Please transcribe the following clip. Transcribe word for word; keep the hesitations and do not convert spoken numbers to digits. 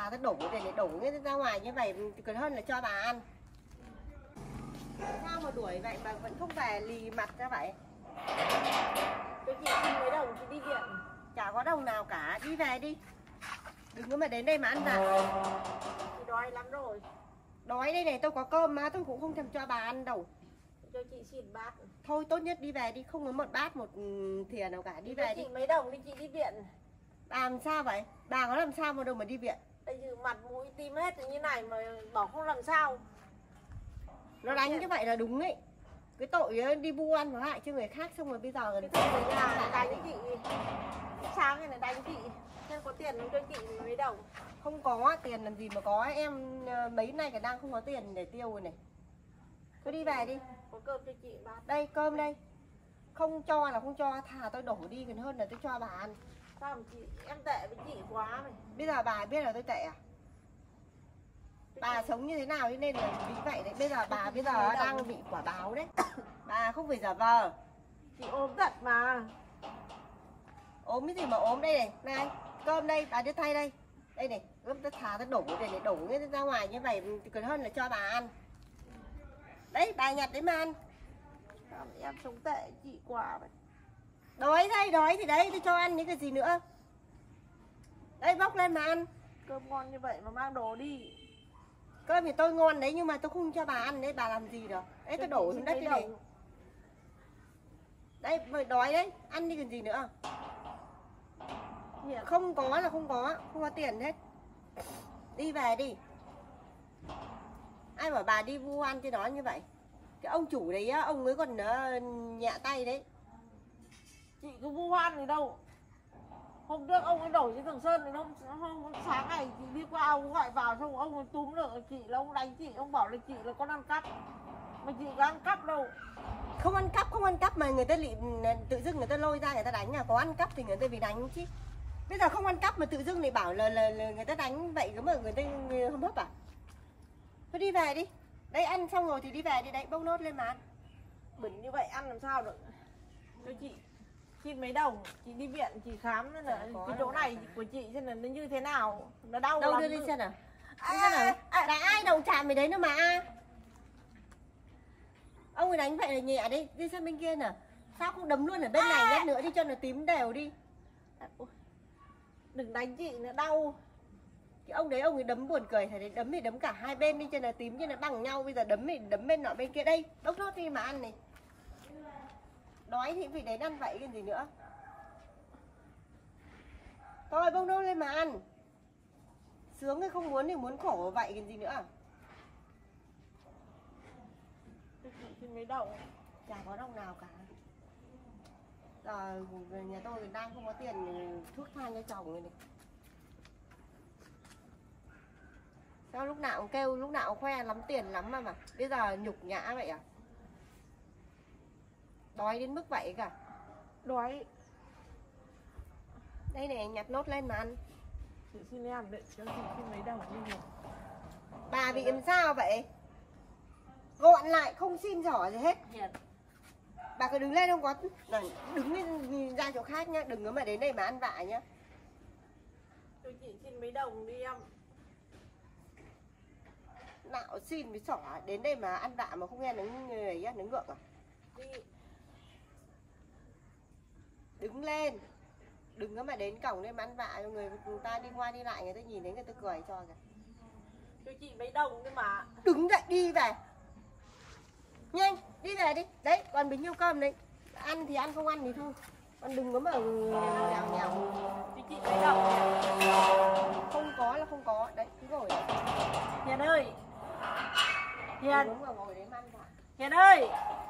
thà tao đổ để để đổ cái ra ngoài như vậy còn hơn là cho bà ăn. Sao mà đuổi vậy mà vẫn không về lì mặt ra vậy? Tôi chị xin mấy đồng chị đi viện. Chả có đồng nào cả, đi về đi. Đừng có mà đến đây mà ăn vạ. Chị đói lắm rồi. Đói đây này, tôi có cơm mà tôi cũng không thèm cho bà ăn đâu. Cho chị xin bát. Thôi tốt nhất đi về đi, không có một bát một thìa nào cả, đi về đi. Chị mấy đồng đi chị đi viện. Bà làm sao vậy? Bà có làm sao mà đâu mà đi viện? Đây chứ mặt mũi tim hết như này mà bảo không làm sao. Nó đánh như vậy là đúng ấy. Cái tội ấy, đi vu oan hại cho người khác xong rồi bây giờ cái tội về nhà lại đánh chị. Sáng này là đánh chị. Nên có tiền không cho chị mấy đồng. Không có tiền làm gì mà có, em mấy nay cả đang không có tiền để tiêu rồi này. Cứ đi về đi. Có cơm cho chị bát. Đây cơm đây. Không cho là không cho, thà tôi đổ đi còn hơn là tôi cho bà ăn. Sao mà chị, em tệ với chị quá mày. Bây giờ bà biết là tôi tệ à? Bà sống như thế nào nên là bị vậy đấy. Bây giờ bà bây giờ đang bị quả báo đấy. Bà không phải giả vờ. Chị ốm thật mà. Ốm cái gì mà ốm, đây này. Này cơm đây, bà đưa thay đây. Đây này, gấp tôi thà tôi đổ để để đổ cái ra ngoài như vậy còn hơn là cho bà ăn. Đấy bà nhặt đấy mà ăn. Em sống tệ chị quá vậy. Đói đây, đói thì đấy, tôi cho ăn những cái gì nữa. Đây bóc lên mà ăn. Cơm ngon như vậy mà mang đồ đi. Cơm thì tôi ngon đấy nhưng mà tôi không cho bà ăn đấy, bà làm gì được. Đấy tôi đổ xuống đất đi này. Đấy đói đấy, ăn đi còn gì nữa. Không có là không có, không có tiền hết. Đi về đi. Ai bảo bà đi vu oan cho nó như vậy. Cái ông chủ đấy á, ông ấy còn uh, nhẹ tay đấy. Chị cứ vu oan gì đâu. Hôm trước ông ấy đổ trên Thường Sơn thì hôm, hôm sáng này chị đi qua ông gọi vào xong ông ấy túm được chị là ông đánh chị, ông bảo là chị là con ăn cắp. Mà chị có ăn cắp đâu. Không ăn cắp, không ăn cắp mà người ta lị, tự dưng người ta lôi ra người ta đánh à. Có ăn cắp thì người ta vì đánh chứ. Bây giờ không ăn cắp mà tự dưng lại bảo là, là, là người ta đánh vậy cơ mà người ta hâm hấp à. Thôi đi về đi. Đây ăn xong rồi thì đi về đi, đấy bốc nốt lên mà ăn. Bẩn như vậy ăn làm sao được. Cho chị xin mấy đồng, chị đi viện chị khám nên là cái chỗ này của chị xem là nó như thế nào, nó đau đâu lắm. đưa đi xem nào. À, Đi xem nào. à, Là ai đồng chạm về đấy nữa mà. Ông ấy đánh vậy là nhẹ đi, đi sang bên kia nào. Sao không đấm luôn ở bên này nhát nữa đi cho nó tím đều đi. Đừng đánh chị nữa đau. Cái ông đấy ông ấy đấm buồn cười, thầy đấy đấm thì đấm cả hai bên đi cho nó tím cho nó bằng nhau, bây giờ đấm thì đấm bên nọ bên kia. Đây bốc nốt đi mà ăn này. Đói thì phải đến ăn vậy cái gì nữa. Thôi bốc nốt lên mà ăn. Sướng hay không muốn thì muốn khổ vậy cái gì nữa. Chị xin mấy đồng. Chả có đồng nào cả. Giờ nhà tôi đang không có tiền thuốc thang cho chồng rồi này. Sao lúc nào cũng kêu, lúc nào cũng khoe lắm tiền lắm mà mà. Bây giờ nhục nhã vậy à? Đói đến mức vậy cả. Đói. Đây này nhặt nốt lên mà ăn. Chị xin em đấy, cho chị xin mấy đồng đi nhiều. Bà bị làm sao vậy? Gọn lại không xin giỏ gì hết. Hiền. Bà cứ đứng lên không có. Đứng ra chỗ khác nhá. Đừng có mà đến đây mà ăn vạ nhá. Cho chị xin mấy đồng đi em. Nào xin với sỏ đến đây mà ăn vạ mà không nghe đứng người á, đứng ngượng à? Đi. Đứng lên. Đừng có mà đến cổng đây mà ăn vạ cho người, người ta đi qua đi lại người ta nhìn thấy người ta cười cho kìa. Cho chị mấy đồng thôi mà. Đứng dậy đi về. Nhanh, đi về đi. Đấy, còn bánh nhiêu cơm đấy. Ăn thì ăn, không ăn thì thôi. Con đừng có mà nhào nhào. Cho chị mấy đồng. Không có là không có. Đấy, cứ ngồi đấy. Hiền ơi. Hiền. Đúng rồi, ngồi đấy mà ăn vạ. Hiền ơi.